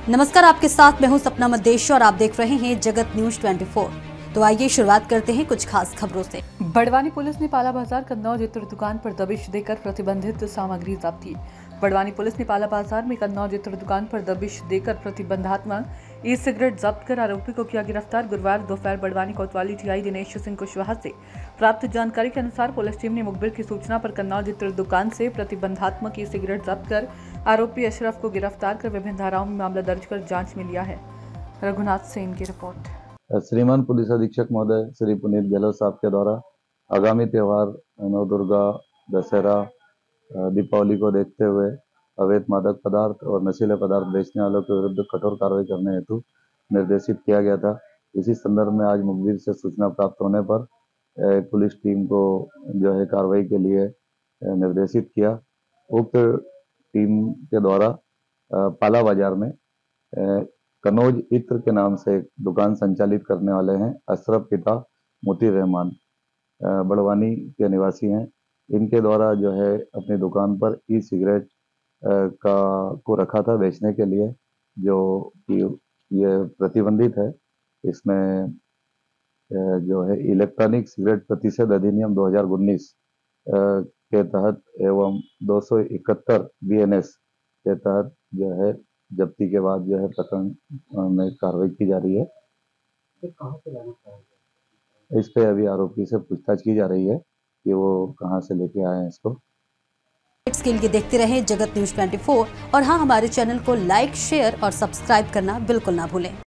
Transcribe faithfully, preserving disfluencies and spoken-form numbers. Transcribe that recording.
नमस्कार, आपके साथ मैं हूं सपना मदेश और आप देख रहे हैं जगत न्यूज चौबीस। तो आइए शुरुआत करते हैं कुछ खास खबरों से। बड़वानी पुलिस ने पाला बाजार कन्नौज इत्र दुकान पर दबिश देकर प्रतिबंधित सामग्री जब्त की। बड़वानी पुलिस ने पाला बाजार में कन्नौज इत्र दुकान पर दबिश देकर प्रतिबंधात्मक ई सिगरेट जब्त कर आरोपी को किया गिरफ्तार। गुरुवार दोपहर बड़वानी कोतवाली टीआई दिनेश सिंह कुशवाहा से प्राप्त जानकारी के अनुसार पुलिस टीम ने मुखबिर की सूचना पर कन्नौज इत्र दुकान से प्रतिबंधात्मक ई सिगरेट जब्त कर आरोपी अशरफ को गिरफ्तार कर विभिन्न धाराओं में मामला दर्ज कर जांच में लिया है। रघुनाथ सेन की रिपोर्ट। श्रीमान पुलिस अधीक्षक महोदय श्री पुनीत गहलोत साहब के द्वारा आगामी त्यौहार नवदुर्गा, दशहरा, दीपावली को देखते हुए अवैध मादक पदार्थ और नशीले पदार्थ बेचने वालों के विरुद्ध कठोर कार्रवाई करने हेतु निर्देशित किया गया था। इसी संदर्भ में आज मुखबिर से सूचना प्राप्त होने पर पुलिस टीम को जो है कार्रवाई के लिए निर्देशित किया। उक्त टीम के द्वारा पाला बाजार में कन्नौज इत्र के नाम से एक दुकान संचालित करने वाले हैं अशरफ पिता मोतीर रहमान, बड़वानी के निवासी हैं। इनके द्वारा जो है अपनी दुकान पर ई सिगरेट का को रखा था बेचने के लिए, जो कि ये प्रतिबंधित है। इसमें जो है इलेक्ट्रॉनिक सिगरेट प्रतिषेध अधिनियम दो हज़ार उन्नीस के तहत एवं दो सौ इकहत्तर बी एन एस के तहत जो है जब्ती के बाद जो है प्रकरण में कार्रवाई की जा रही है। कहाँ से लाना चाहिए? इस पे अभी आरोपी से पूछताछ की जा रही है कि वो कहाँ से लेके आए हैं इसको। इसके लिए देखते रहे जगत न्यूज चौबीस और हाँ, हमारे चैनल को लाइक, शेयर और सब्सक्राइब करना बिल्कुल ना भूलें।